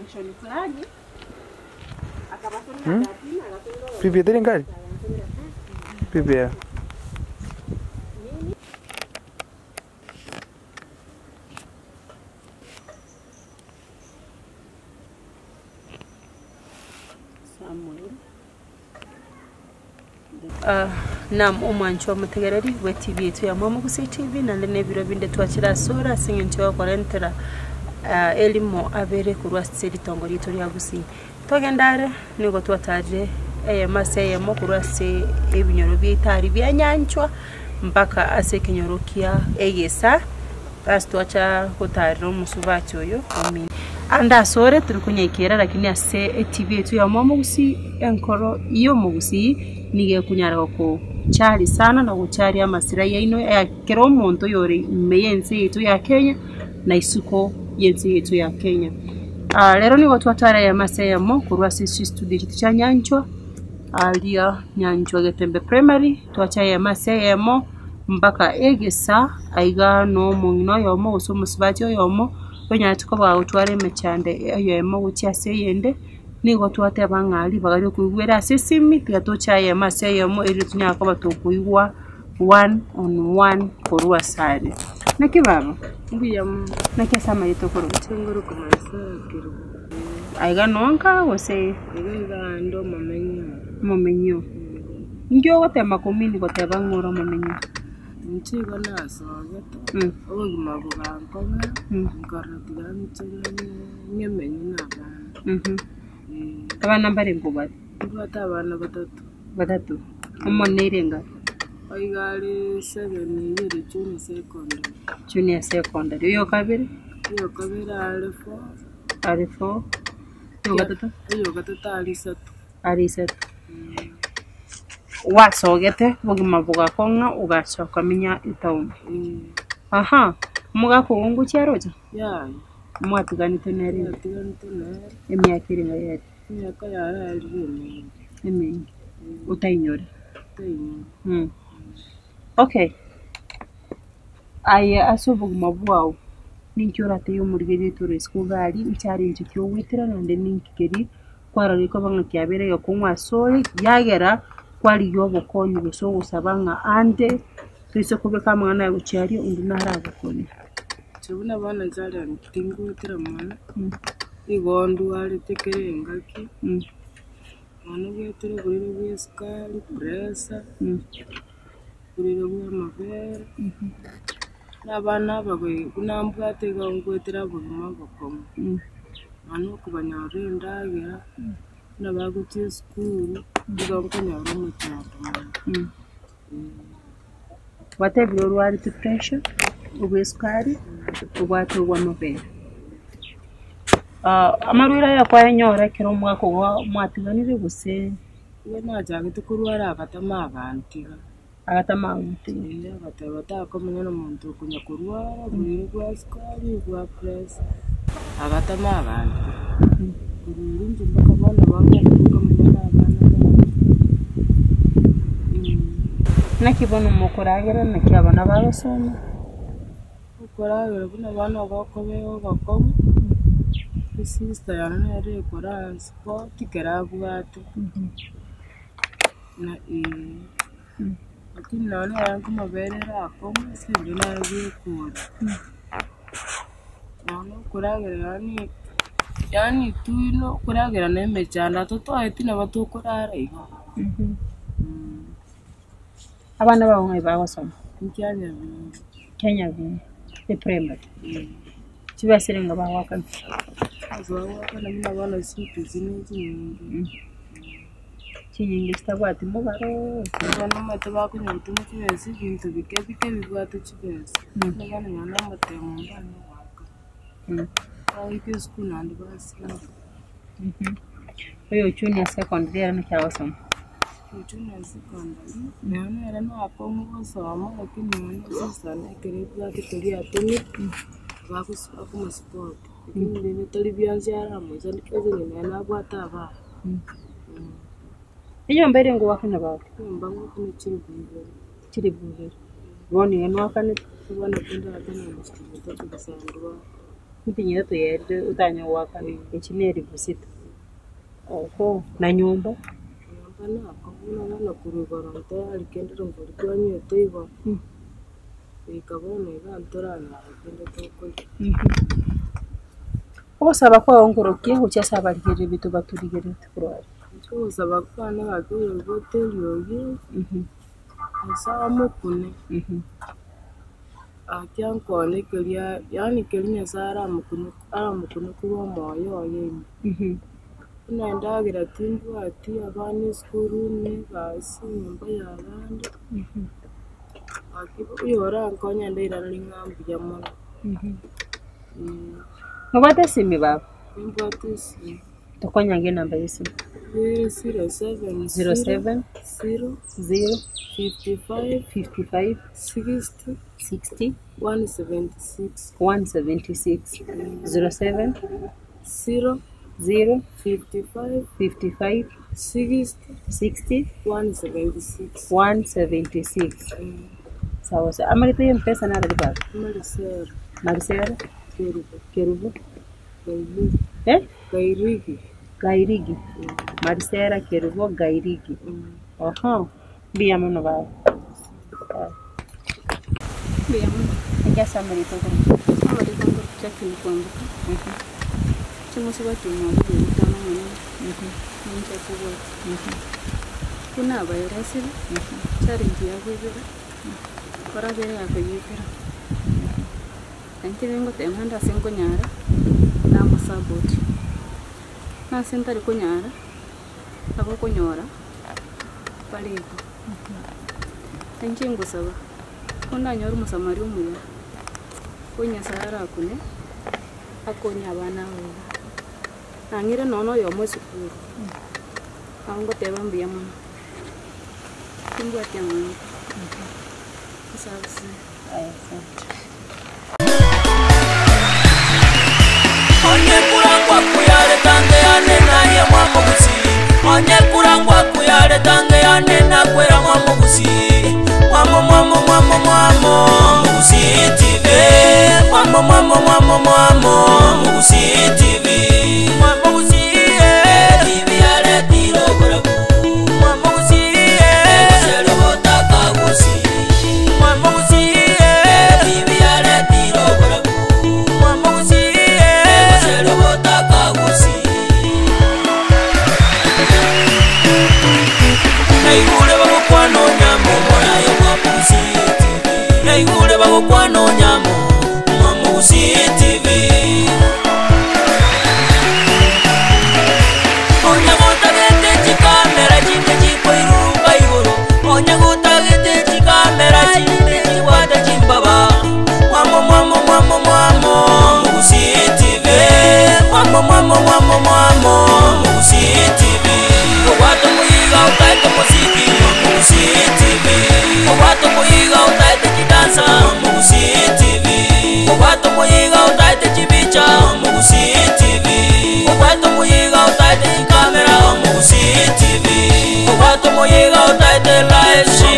function fulani. Akabasoni Pipi tena ngari? Pipi ya. Nam umwancho mutegereri we TV yetu ya Mama Gusi TV na lene biro binde twachira sora singincho wakorentera elimo abere kurwa seri tongori tori agusi togendare nigo twataje mase ya mokurwa se ebinyoro bitari byanyanchwa mpaka ase kinyorokia egesa astwacha kutaro musubacho yo omini anda sore turukunyekera lakini ase TV yetu ya Mama Gusi enkoro iyo mugusi nige kunyara ko chari sana na guchari amasira yaino ya kero omuntu yori meyense yetu ya Kenya na isuko yense yetu ya Kenya. Lero ni watu watara ya maseyamo kurwa sisi studio cha nyanchwa alia nyanchwa getembe primary twacha ya maseyamo mpaka egesa aiga no mungino yomo usomusibati yomo onya tukoba utware mechande yomo guchase yende nigo twate bangali bagari kuigwera sesimi tiatocha ya maseyamo eri tunyako batokuigwa one on one kurwa sare nakibaba mbiyam nakesama yitokoro tenguru kumasa kiro aiga nonka wose aiga ndo momenyo njo wote makomini wote bangoro momenyo ntigo naso gato ogima bugankonga nkaratiga nyemenyo naba abana mbare ngubati bata abana batatu umonerenga aigari 7 yiri junior secondary yo kabiri alifo yo gatatu alisatu wasogete bugima buga konga ugachoka minya itaum aha muga ko ungu cyaroja ya mwatiganite neri emyakiri ngayari myaka yari emi utainyora okay aya asobuguma bwawo ninkyora te yomurigeri tore skugari icyari cyo witira nande ninkigeri kwarariko banga kyabere yo kunywa sole yagera kwali yobo konyu guso usabanga ande twise kubeka mwana yagucyari undi narabukoni tubuna bana zari ntingu witira mwana igondu ari tekerengaki mwana wetire burire bweskali pressa burire bw'amabere n'abana bagwe kunambwate ngwetira buguma bukoma mwana kubanyarenda gera nabaguti school bugabukanyara mu cyaro whatever you are to pressure ubweskari ubwate bw'amabere amarwira yakwa nyora kero mwako mwatiganire guse we najaga tukurwara agatama abantiga batako munyana muntu kunya kurwara burire bwa skari bwa press agatama abantu burire ndumba kabana banga kuruka munyana abana nakibona umukoragera nakiyabana babasoma ukoragera buna bana bakobeho bakomo sister yana yari kora sport kerabwate na lakini naona yangu maberera akomo sindi nagiye kura naona kuragera yani tuino kuragera nemechanda toto ahitina batukorara iho abana bawo ngai babasoma Kenya the primary Chibasirenga bawaka azawaka na bana situ zinezi chinyingi stabati mugaro bana mate bakunya bituma kibesi bintu bike bibwate kibesi n'abana nyana matemo mbana waka ayi school and basi oyo junior secondary era n'cyabasoma junior secondary nana era no apomo basoma lakini nana sisana kereba kitoli atoni bakusaba ku sport ni toli byanjara muza ndikaze ni nabwata aba iyo mbere ngo wakana bawe mbango kuni kiri buje bone no wakane kubona kunda atana musikito tugasandwa Mpinyo to yede utanyo waka echineri busita. Oho, na nyumba. Nyumba na na kurugoronto alikendera mvuriko nyote igo. Ikabona igantora na kende toko. Osaba kwa ongorokie uchasaba ligere bitu baturigere tukurwari. Osaba kwa na bakuru hotel yogi. Asa mukune. Akiankone kelia yani kelinya sara mukune kuwa moyo yemi. Naendagira timbu ati abana skuru ne basi nyumba y'abandi. Akibu yora nkonya ndira n'ingambi ya mwana. Ngobate simi baba. Ngobate simi. Tokonyange namba yesi. 07 07 0 55 55 60 60 176 176 07 0 0 55 55 60 60 176 176. Sawa sawa. Amalito hiyo mpesa na radi baba. Marisera. Kerubo. Gairigi. Marisera Kerubo Gairigi. Oho. Bia muno baba. Bia muno. Ejasa amalito ko. Amalito ko chakini kwambuka. Chumusi watu mwalimu mtano mwenye. Nje kwa. Kuna virus. Challenge ya kwibira. Kora bere ya kwibira. Anti vengo temanda sengo nyara. Na masaboti. Na sentari ko nyara. Abo ko nyora. Palego. Anti ngusaba. Kunda nyoru musamari umuya. Konya sahara kune. Akonya bana we. Angire nono yo mwesukuru. Ango teba mbia mwana. Timbu ati mwana. Sabusi. Onye kurangwa kuyare tange ane na ye mwamugusi. Onye kurangwa kuyare tange ane na kwera mwamugusi. Mwamo Mugusi TV. Mwamo Mugusi TV. Mugusi TV yare tiro kurabu. Mugusi selo botaka gusi. Mugusi TV yare tiro kurabu. Mugusi selo botaka gusi. Naigure bagukwano nyamo mwana yo Mugusi TV. Naigure bagukwano nyamo Mugusi TV. Onya gutagete chikamera chinde chipoiruka iguru. Onya gutagete chikamera chinde chiwada chimbaba. Mwamo Mugusi TV. Mwamo Mugusi TV. Owato muiga utaite muziki Mugusi TV. Owato muiga utaite chidansa Mugusi TV. Owato muiga utaite chibicha Mugusi TV. Owato muiga utaite kamera Mugusi TV. Owato muiga utaite live show